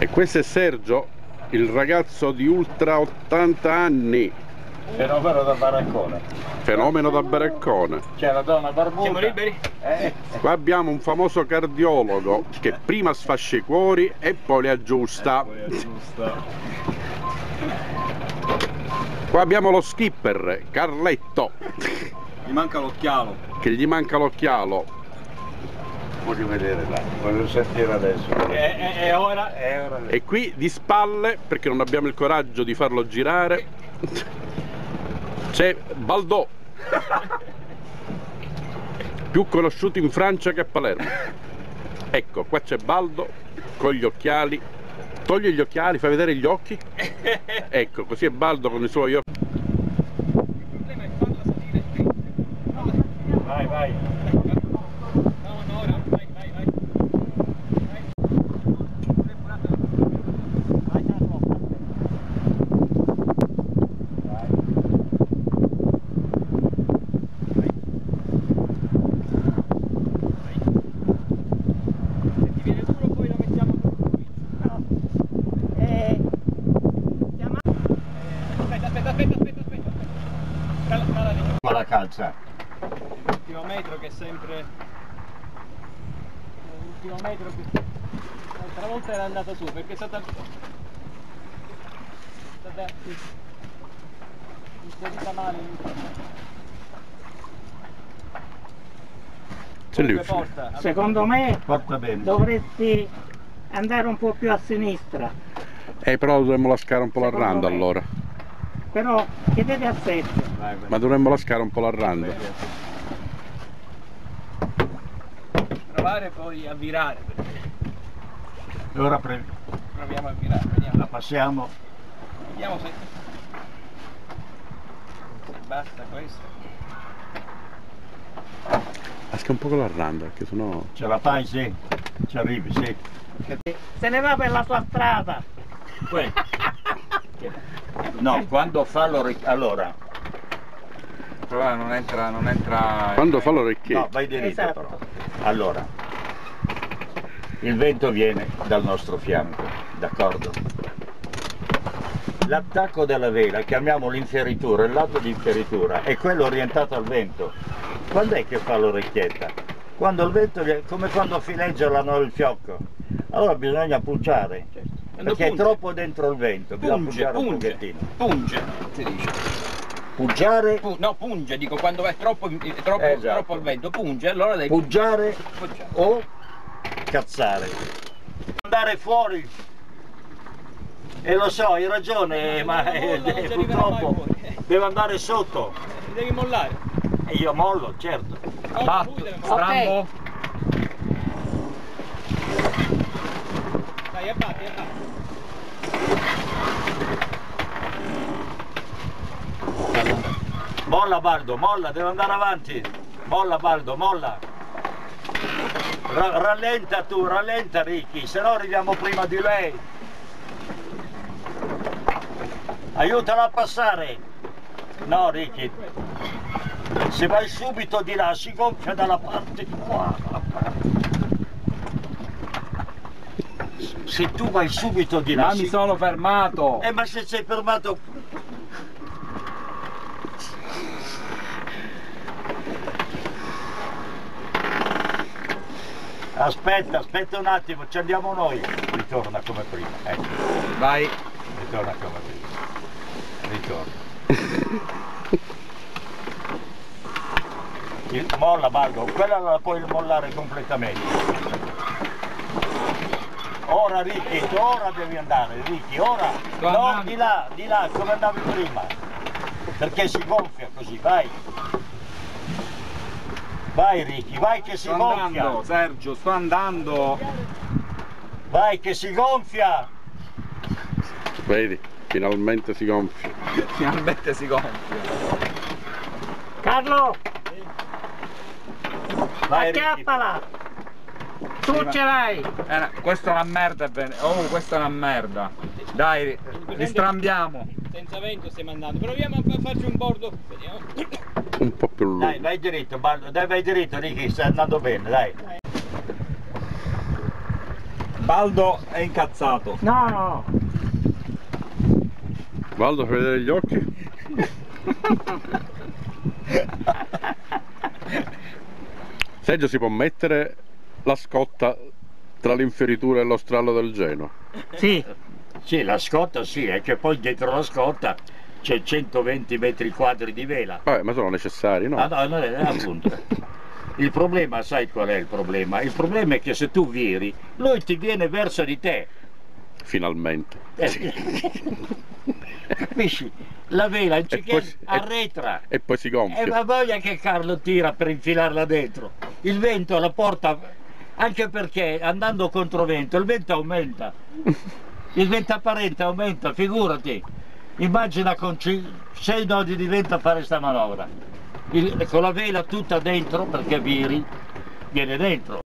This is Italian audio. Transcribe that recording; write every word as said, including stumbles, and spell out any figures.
E questo è Sergio, il ragazzo di ultra ottanta anni. Fenomeno da baraccone. Fenomeno da baraccone. C'è la donna barbuta. Siamo liberi? Eh. Qua abbiamo un famoso cardiologo che prima sfascia i cuori e poi li aggiusta. Poi aggiusta. Qua abbiamo lo skipper, Carletto, Gli manca l'occhialo. che gli manca l'occhialo. Voglio vedere là, voglio sentire adesso. E, e, e ora? È ora di- E qui di spalle, perché non abbiamo il coraggio di farlo girare, c'è Baldò, più conosciuto in Francia che a Palermo. Ecco, qua c'è Baldo con gli occhiali. Togli gli occhiali, fai vedere gli occhi. Ecco, così è Baldo con i suoi occhi. Il problema è farla salire qui. Vai, vai. No, no, ora, vai, vai, vai. Vai. Vai, Carlo. Vai. Se ti viene duro poi lo mettiamo qui. No. Eh, chiama... Aspetta, aspetta, aspetta, aspetta, aspetta. Cala, cala lì. Ma la calza. L'ultimo metro che è sempre... L'ultimo metro che... L'altra volta era andata su perché è stata... È stata... inserita male l'ultima. C'è lì. Comunque porta. Secondo me Porta bene. dovresti andare un po' più a sinistra, Eh, però dovremmo lasciare un po' la Secondo randa me. allora. però chiedete a Sergio. Vai, vai. Ma dovremmo lasciare un po' la randa. Provare poi a virare. Perché E ora pre- proviamo a virare. la Vediamo, passiamo. vediamo se... se basta questo. Lascia un po' con la randa, perché sennò... Ce la fai? Sì. Ci arrivi, sì. Se ne va per la sua strada. No, quando fa l'orecchio. Allora. Però non entra, non entra... Quando fa No, l'orecchietto. vai diritto Esatto. però. Allora. Il vento viene dal nostro fianco, d'accordo? L'attacco della vela, chiamiamo l'infieritura, il lato di infieritura, è quello orientato al vento. Quando è che fa l'orecchietta? Quando il vento, viene- come quando fileggia la no- il fiocco. Allora bisogna punciare, Quando perché è punge. troppo dentro il vento, bisogna Punge, punciare un punge, pochettino. punge, si dice. Pugiare, Pu- no, punge, dico, quando è troppo, troppo, Esatto. troppo al vento, punge, allora devi... puggiare Poggiare. o cazzare. Andare fuori. E lo so, hai ragione, ma No, no, eh, no, non eh, ci arriverà purtroppo mai fuori. devo andare sotto. Devi mollare. E io mollo, certo. No, Batto, lui deve mollare. strambo. Dai, abbatti, abbatti. Molla Baldo, molla, devo andare avanti. Molla Baldo, molla. Ra- rallenta tu, rallenta Ricky, se no arriviamo prima di lei. Aiutala a passare. No Ricky, se vai subito di là si gonfia dalla parte di qua. Se tu vai subito di là Ma si... mi sono fermato! Eh ma se sei fermato... Aspetta, aspetta un attimo, ci andiamo noi. Ritorna come prima, ecco, Vai! ritorna come prima. Ritorna. Il- Molla Baldo, quella la puoi mollare completamente. Ora Ricky, ora devi andare, Ricky, ora. Sto No, andando. di là, di là, come andavi prima. Perché si gonfia così, vai. Vai Ricky, vai che si Sto gonfia. andando, Sergio, sto andando! Vai che si gonfia. Vedi, finalmente si gonfia. Finalmente si gonfia! Carlo, Vai Ricky. acchiappala. Tu Sì, ma- ce l'hai. Eh, no, questa è una merda, è bene. Oh, questa è una merda! Dai, ristrambiamo! Senza vento stiamo andando. Proviamo a farci un bordo. Vediamo. Un po' più lungo. Dai, vai diritto, Baldo, dai, vai diritto Ricky, stai andando bene, dai. Baldo è incazzato. No, no. Valdo, fai vedere gli occhi? Sergio, si può mettere la scotta tra l'inferitura e lo strallo del Genoa? Sì. Sì, la scotta sì, è che poi dietro la scotta c'è centoventi metri quadri di vela. Vabbè, ma sono necessari, no? Ah, no, no, eh, appunto. Il problema, sai qual è il problema? Il problema è che se tu viri, lui ti viene verso di te. Finalmente. Eh, capisci? La vela anziché poi si- arretra. E poi si E gonfia. ma voglia che Carlo tira per infilarla dentro. Il vento la porta, anche perché andando contro vento, il vento aumenta. Il vento apparente aumenta, figurati. Immagina con sei nodi di vento a fare sta manovra. Il- con la vela tutta dentro, perché viri, viene dentro.